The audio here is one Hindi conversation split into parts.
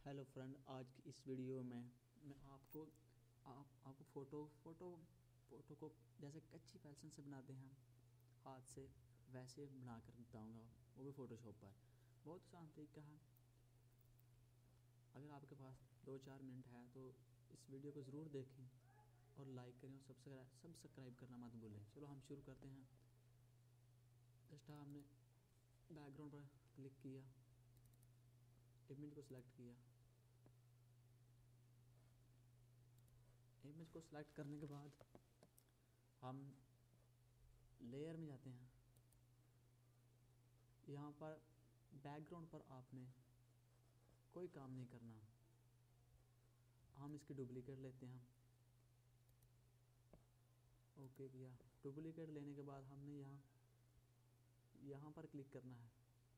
हेलो फ्रेंड, आज की इस वीडियो में मैं आपको फ़ोटो को जैसे कच्ची पेंसिल से बनाते हैं हाथ से, वैसे बना कर बताऊँगा, वो भी फ़ोटोशॉप पर। बहुत आसान तरीका है। अगर आपके पास 2-4 मिनट है तो इस वीडियो को ज़रूर देखें और लाइक करें और सब्सक्राइब करना मत भूलें। चलो हम शुरू करते हैं। जस्ट हमने बैकग्राउंड पर क्लिक किया, इमेज को सिलेक्ट किया। इमेज को सिलेक्ट करने के बाद हम लेयर में जाते हैं। यहाँ पर बैकग्राउंड पर आपने कोई काम नहीं करना। हम इसकी डुप्लीकेट लेते हैं। ओके किया। डुप्लीकेट लेने के बाद हमने यहाँ पर क्लिक करना है।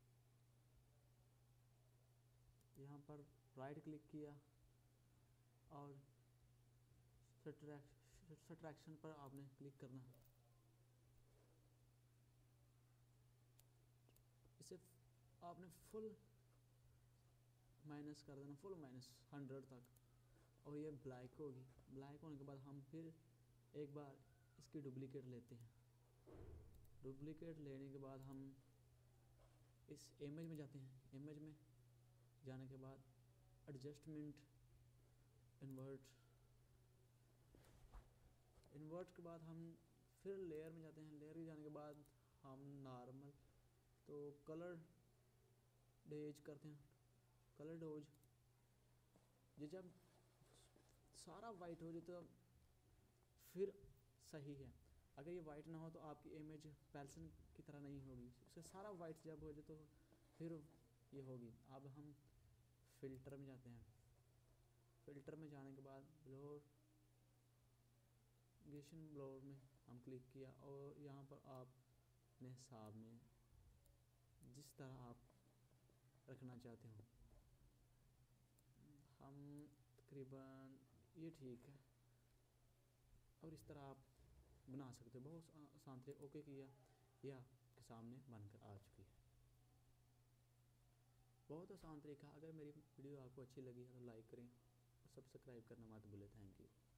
यहाँ पर राइट क्लिक किया और सब्ट्रैक्शन पर आपने क्लिक करना है। इसे आपने फुल माइनस कर देना, फुल माइनस 100 तक, और ये ब्लैक होगी। ब्लैक होने के बाद हम फिर एक बार इसकी डुप्लीकेट लेते हैं। डुप्लीकेट लेने के बाद हम इस इमेज में जाते हैं। इमेज में जाने के बाद एडजस्टमेंट, इन्वर्ट के बाद हम फिर लेयर में जाते हैं। लेयर में जाने के बाद हम नॉर्मल तो कलर डोज करते हैं। कलर डोज ये जब सारा वाइट हो जाए तो फिर सही है। अगर ये वाइट ना हो तो आपकी इमेज पेंसिल की तरह नहीं होगी। उससे सारा वाइट जब हो जाए तो फिर ये होगी। अब हम फिल्टर में जाते हैं। फिल्टर में जाने के बाद ब्लोर, गेशन ब्लोर में हम क्लिक किया और यहाँ पर आप अपने हिसाब में जिस तरह आप रखना चाहते हो, हम तकरीबन ये ठीक है, और इस तरह आप बना सकते हो। बहुत आसान तरीके। ओके किया, यह आपके सामने बनकर आ चुकी है। बहुत आसान तरीका। अगर मेरी वीडियो आपको अच्छी लगी है तो लाइक करें और सब्सक्राइब करना मत भूलें। Thank you.